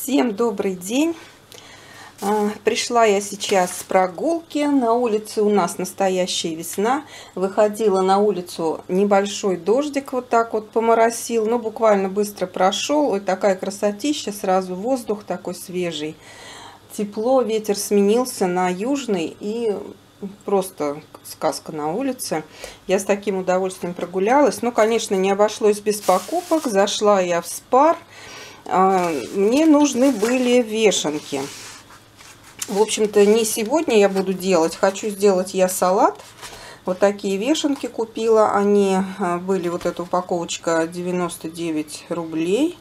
Всем добрый день! Пришла я сейчас с прогулки. На улице у нас настоящая весна. Выходила на улицу, небольшой дождик вот так вот поморосил, но буквально быстро прошел. Ой, такая красотища, сразу воздух такой свежий. Тепло, ветер сменился на южный и просто сказка на улице. Я с таким удовольствием прогулялась. Ну, конечно, не обошлось без покупок. Зашла я в Спар. Мне нужны были вешанки. В общем-то, не сегодня я буду делать. Хочу сделать я салат. Вот такие вешанки купила. Они были, вот эта упаковочка, 99 рублей.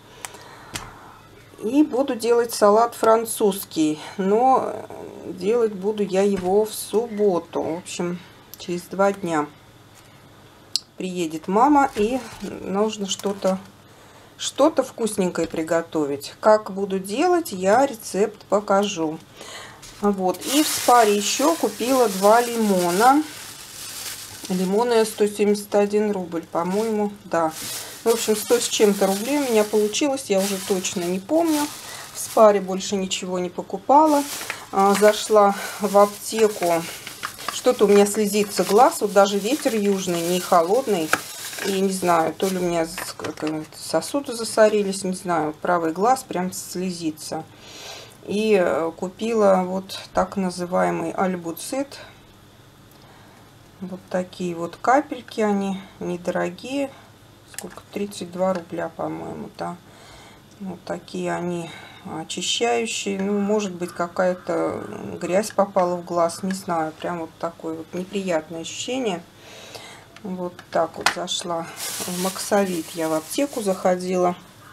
И буду делать салат французский. Но делать буду я его в субботу. В общем, через 2 дня приедет мама. И нужно что-то вкусненькое приготовить. Как буду делать, я рецепт покажу. Вот. И в Спаре еще купила 2 лимона. Лимоны 171 рубль, по-моему, да. В общем, 100 с чем-то рублей у меня получилось, я уже точно не помню. В Спаре больше ничего не покупала. Зашла в аптеку. Что-то у меня слезится глаз, вот даже ветер южный, не холодный. И не знаю, то ли у меня сосуды засорились, не знаю, правый глаз прям слезится. И купила вот так называемый альбуцит. Вот такие вот капельки, они недорогие. Сколько? 32 рубля, по-моему, да. Вот такие они очищающие. Ну, может быть, какая-то грязь попала в глаз, не знаю. Прям вот такое вот неприятное ощущение. Вот так вот зашла в Максавит, я в аптеку заходила.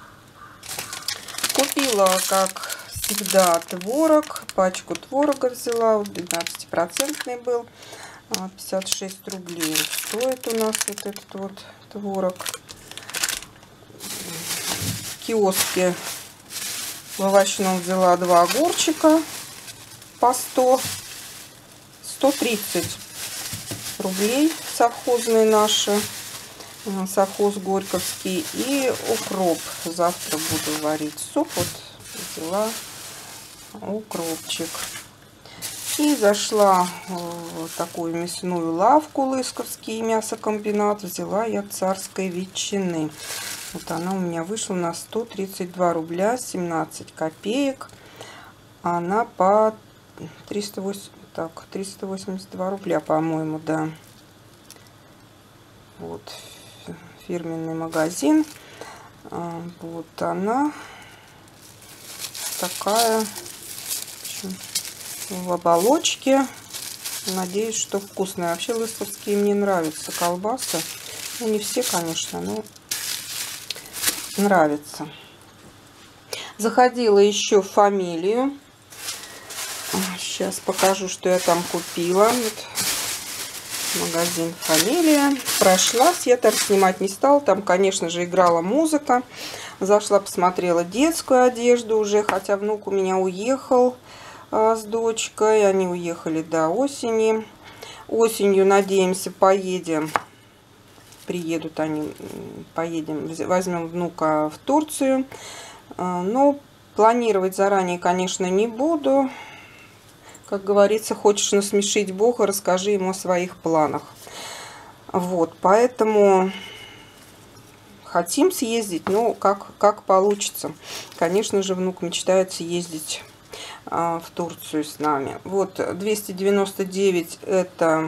Купила, как всегда, творог. Пачку творога взяла, 12% был. 56 рублей стоит у нас вот этот вот творог. В киоске в овощном взяла 2 огурчика по 130 рублей, совхозные наши, совхоз Горьковский. И укроп, завтра буду варить суп, вот взяла укропчик. И зашла в такую мясную лавку, Лысковский мясокомбинат, взяла я царской ветчины. Вот она у меня вышла на 132 рубля 17 копеек. Она по 382 рубля, по-моему, да. Вот фирменный магазин. Вот она такая, в оболочке. Надеюсь, что вкусная. Вообще лысковские мне нравятся колбасы. Ну, не все, конечно, но нравится. Заходила еще в Фамилию. Сейчас покажу, что я там купила. Вот магазин Фамилия. Прошлась, я там снимать не стала. Там, конечно же, играла музыка. Зашла, посмотрела детскую одежду уже, хотя внук у меня уехал с дочкой. Они уехали до осени. Осенью, надеемся, приедут они, поедем, возьмем внука в Турцию. Но планировать заранее, конечно, не буду. Как говорится, хочешь насмешить Бога, расскажи ему о своих планах. Вот, поэтому хотим съездить, но как получится. Конечно же, внук мечтает съездить в Турцию с нами. Вот, 299 это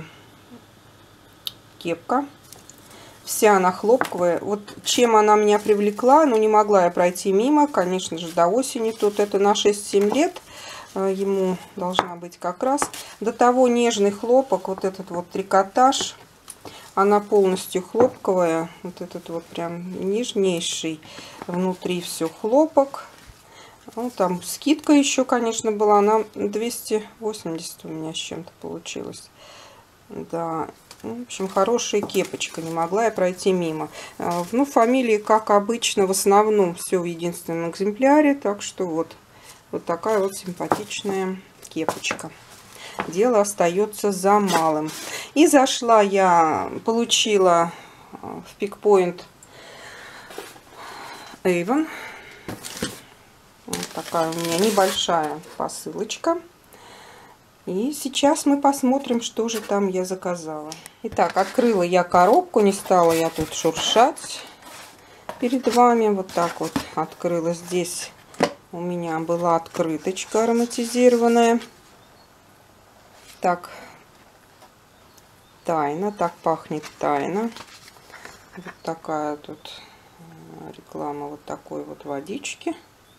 кепка. Вся она хлопковая. Вот чем она меня привлекла, но не могла я пройти мимо. Конечно же, до осени тут это на 6-7 лет. Ему должна быть как раз. До того нежный хлопок, вот этот вот трикотаж. Она полностью хлопковая. Вот этот вот прям нежнейший. Внутри все хлопок. Ну, там скидка еще, конечно, была. Она 280 у меня с чем-то получилось. Да. В общем, хорошая кепочка. Не могла я пройти мимо. Ну, Фамилии, как обычно, в основном все в единственном экземпляре. Так что вот такая вот симпатичная кепочка. Дело остается за малым. И зашла я, получила в Пикпоинт Avon Вот такая у меня небольшая посылочка. И сейчас мы посмотрим, что же там я заказала. Итак, открыла я коробку, не стала я тут шуршать перед вами. Вот так вот открыла. Здесь у меня была открыточка ароматизированная. Так, тайна, так пахнет тайна. Вот такая тут реклама вот такой вот водички.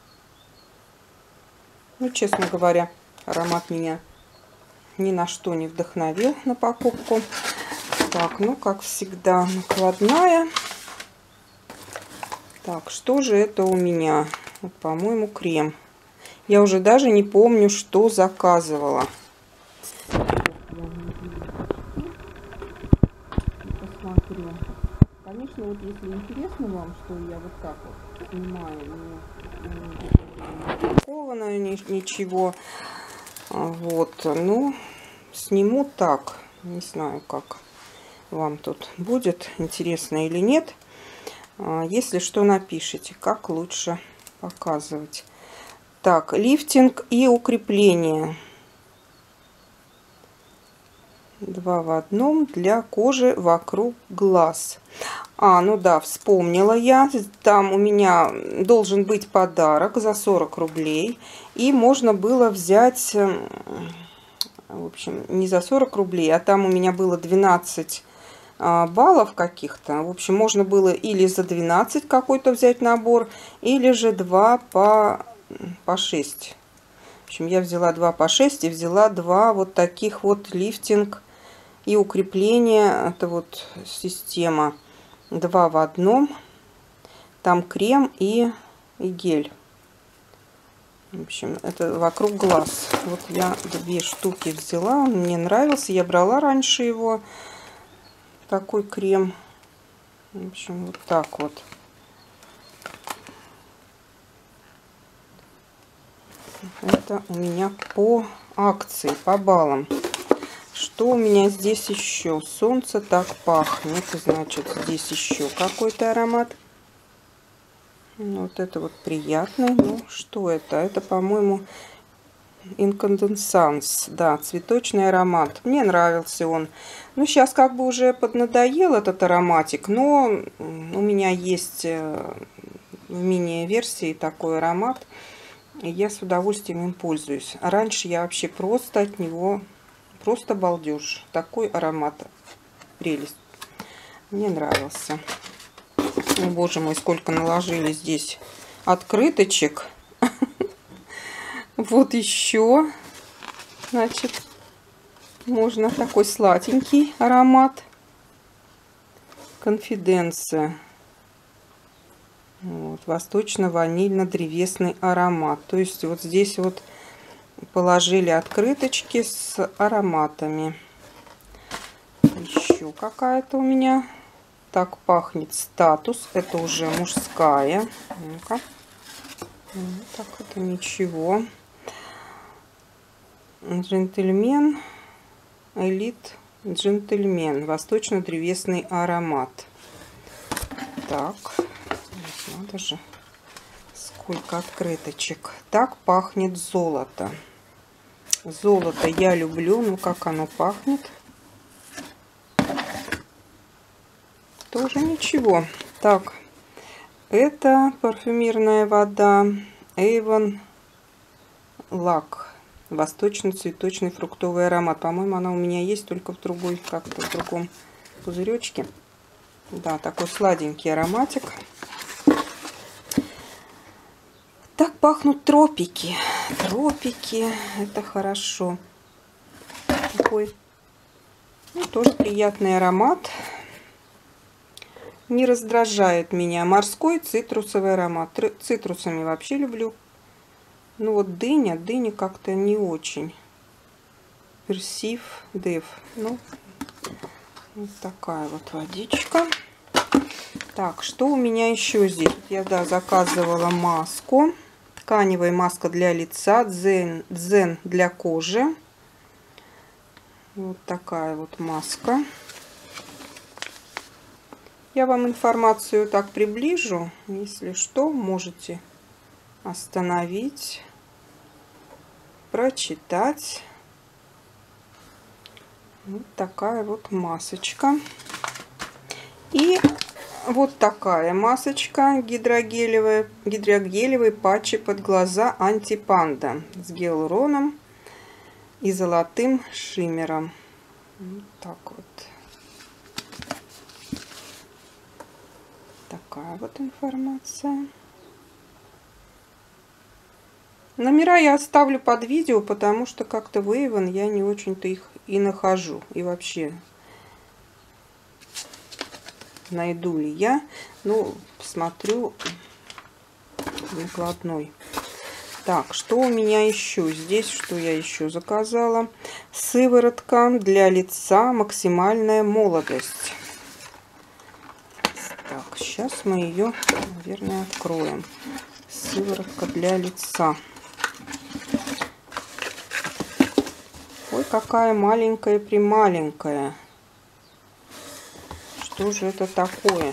Ну, честно говоря, аромат меня ни на что не вдохновил на покупку. Так, ну, как всегда, накладная. Так, что же это у меня? Вот, по-моему, крем. Я уже даже не помню, что заказывала. Посмотрю. Конечно, вот если интересно вам, что я вот так вот снимаю, не упаковано ничего. Вот, ну, сниму так. Не знаю, как вам тут будет, интересно или нет. Если что, напишите, как лучше показывать. Так, лифтинг и укрепление. 2 в 1 для кожи вокруг глаз. Ну да, вспомнила я. Там у меня должен быть подарок за 40 рублей. И можно было взять, в общем, не за 40 рублей, а там у меня было 12 баллов каких-то. В общем, можно было или за 12 какой-то взять набор, или же 2 по 6. В общем, я взяла 2 по 6 и взяла 2 вот таких вот лифтинг и укрепление. Это вот система 2 в 1. Там крем и гель. В общем, это вокруг глаз. Вот я 2 штуки взяла. Он мне нравился. Я брала раньше его. Такой крем. В общем, вот так вот. Это у меня по акции, по баллам. Что у меня здесь еще? Солнце так пахнет. Значит, здесь еще какой-то аромат. Вот это вот приятный. Ну, что это? Это, по-моему, инкандесанс. Да, цветочный аромат. Мне нравился он. Ну, сейчас как бы уже поднадоел этот ароматик. Но у меня есть в мини-версии такой аромат. И я с удовольствием им пользуюсь. Раньше я вообще просто от него... Просто балдеж. Такой аромат. Прелесть. Мне нравился. О, боже мой, сколько наложили здесь открыточек. Вот еще. Значит, можно такой сладенький аромат. Конфиденция. Вот, восточно-ванильно-древесный аромат. То есть вот здесь вот положили открыточки с ароматами. Еще какая-то у меня. Так пахнет статус. Это уже мужская. Ну-ка. Так, это ничего. Джентльмен. Элит джентльмен. Восточно-древесный аромат. Так. Надо же. Сколько открыточек. Так пахнет золото. Золото я люблю. Ну, как оно пахнет. Тоже ничего. Так. Это парфюмерная вода. Avon Лак. Восточно-цветочный фруктовый аромат. По-моему, она у меня есть, только в другой, как-то в другом пузыречке. Да, такой сладенький ароматик. Так пахнут тропики. Тропики. Это хорошо. Такой, ну, тоже приятный аромат. Не раздражает меня. Морской цитрусовый аромат. Цитрусами вообще люблю. Ну вот дыня как-то не очень. Персив Дев. Ну, вот такая вот водичка. Так, что у меня еще здесь? Я, да, заказывала маску. Тканевая маска для лица. Дзен для кожи. Вот такая вот маска. Я вам информацию так приближу. Если что, можете остановить, прочитать. Вот такая вот масочка. И вот такая масочка гидрогелевые патчи под глаза антипанда с гиалуроном и золотым шиммером. Вот так вот. Такая вот информация. Номера я оставлю под видео, потому что как-то в Avon я не очень-то их и нахожу. И вообще, найду ли я. Ну, посмотрю накладной. Так, что у меня еще здесь? Что я еще заказала? Сыворотка для лица «Максимальная молодость». Так, сейчас мы ее, наверное, откроем. Сыворотка для лица. Ой, какая маленькая-прималенькая. Что же это такое?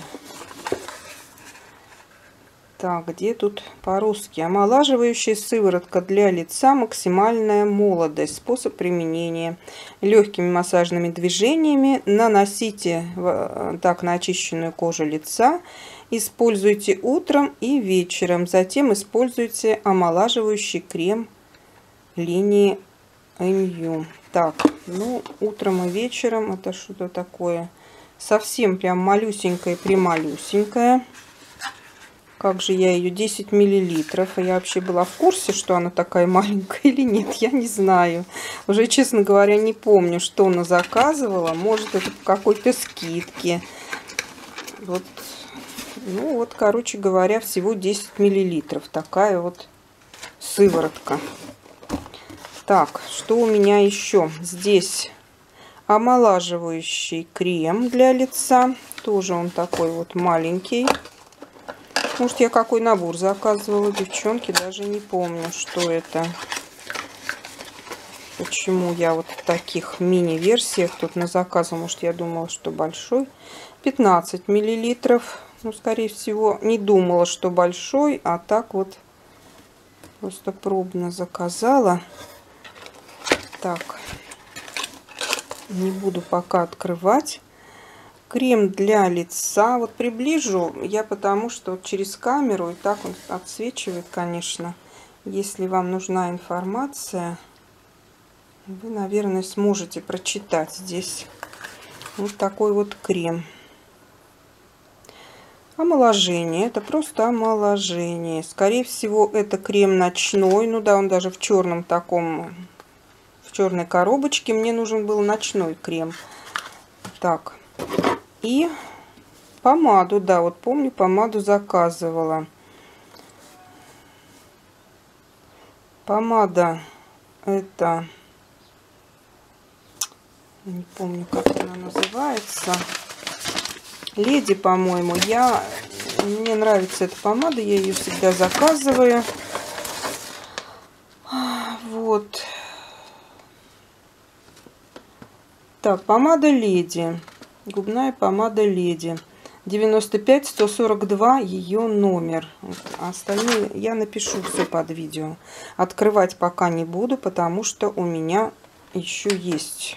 Так, где тут по-русски? Омолаживающая сыворотка для лица «Максимальная молодость». Способ применения. Легкими массажными движениями наносите так на очищенную кожу лица. Используйте утром и вечером. Затем используйте омолаживающий крем линии Эмью. Так, ну, утром и вечером это что-то такое совсем прям малюсенькая-прималюсенькая. Как же я ее, 10 миллилитров. Я вообще была в курсе, что она такая маленькая или нет, я не знаю. Уже, честно говоря, не помню, что она заказывала. Может, это по какой-то скидке. Вот, ну вот, короче говоря, всего 10 миллилитров. Такая вот сыворотка. Так, что у меня еще? Здесь омолаживающий крем для лица. Тоже он такой вот маленький. Может, я какой набор заказывала, девчонки, даже не помню, что это. Почему я вот в таких мини-версиях тут на заказе. Может, я думала, что большой. 15 миллилитров. Ну, скорее всего, не думала, что большой, а так вот просто пробно заказала. Так, не буду пока открывать. Крем для лица. Вот приближу я, потому что через камеру и так он отсвечивает, конечно. Если вам нужна информация, вы, наверное, сможете прочитать здесь. Вот такой вот крем. Омоложение. Это просто омоложение. Скорее всего, это крем ночной. Ну да, он даже в черном таком, в черной коробочке. Мне нужен был ночной крем. Так. И помаду, да, вот помню, помаду заказывала. Помада это, не помню, как она называется. Леди, по-моему. Мне нравится эта помада, я ее всегда заказываю. Вот. Так, помада Леди. Губная помада Леди. 95-142 ее номер. А остальные я напишу все под видео. Открывать пока не буду, потому что у меня еще есть.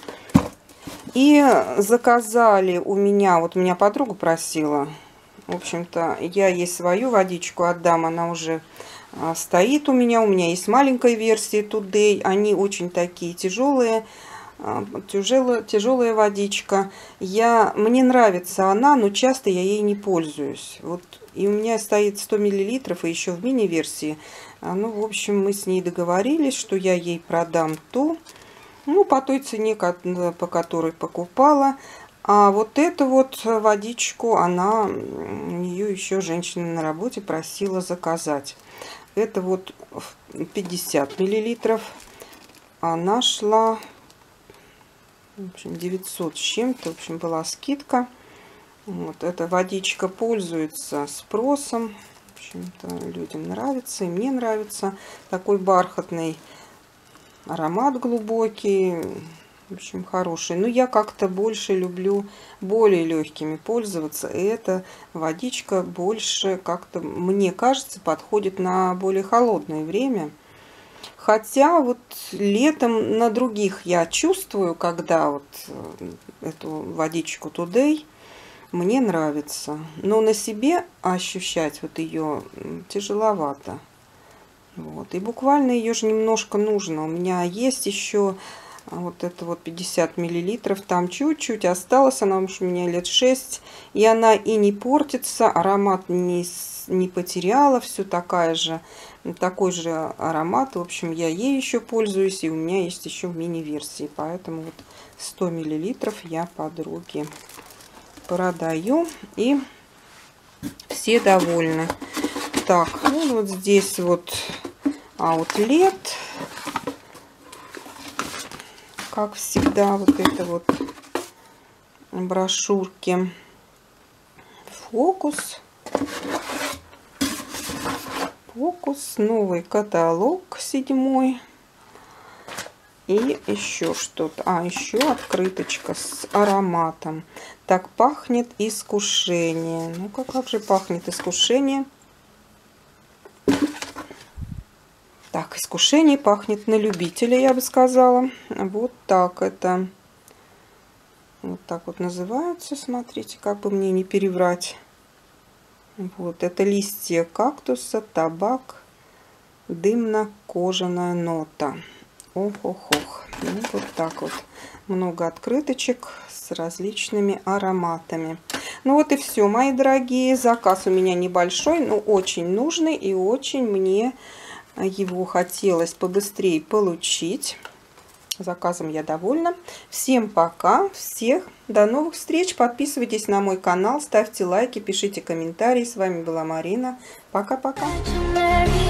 И заказали у меня, вот меня подруга просила. В общем-то, я ей свою водичку отдам. Она уже стоит у меня. У меня есть маленькая версия Today. Они очень такие тяжелые. Тяжелая водичка. Мне нравится она, но часто я ей не пользуюсь. Вот, и у меня стоит 100 миллилитров, и еще в мини-версии. Ну, в общем, мы с ней договорились, что я ей продам ту, ну, по той цене, по которой покупала. А вот эту вот водичку, ее еще женщина на работе просила заказать. Это вот 50 миллилитров. Она шла... В общем, 900 с чем-то. В общем, была скидка. Вот эта водичка пользуется спросом. В общем-то, людям нравится, и мне нравится. Такой бархатный аромат глубокий. В общем, хороший. Но я как-то больше люблю более легкими пользоваться. И эта водичка больше как-то, мне кажется, подходит на более холодное время. Хотя вот летом на других я чувствую, когда вот эту водичку Today мне нравится. Но на себе ощущать вот ее тяжеловато. Вот. И буквально ее же немножко нужно. У меня есть еще вот это вот 50 миллилитров. Там чуть-чуть осталось. Она уж у меня лет 6. И она и не портится. Аромат не потеряла. Все такой же аромат. В общем, я ей еще пользуюсь. И у меня есть еще в мини-версии. Поэтому вот 100 миллилитров я подруге продаю. И все довольны. Так, ну вот здесь вот Outlet. Как всегда, вот это вот брошюрки. Фокус. Новый каталог 7. И еще что-то. Еще открыточка с ароматом. Так пахнет искушение. Ну-ка, как же пахнет искушение? Так, искушение пахнет на любителя, я бы сказала. Вот так это. Вот так вот называется. Смотрите, как бы мне не переврать. Вот, это листья кактуса, табак, дымно-кожаная нота. Ох-ох-ох. Ну, вот так вот. Много открыточек с различными ароматами. Ну вот и все, мои дорогие. Заказ у меня небольшой, но очень нужный. И очень мне его хотелось побыстрее получить. Заказом я довольна. Всем пока. Всех до новых встреч. Подписывайтесь на мой канал, ставьте лайки, пишите комментарии. С вами была Марина. Пока-пока.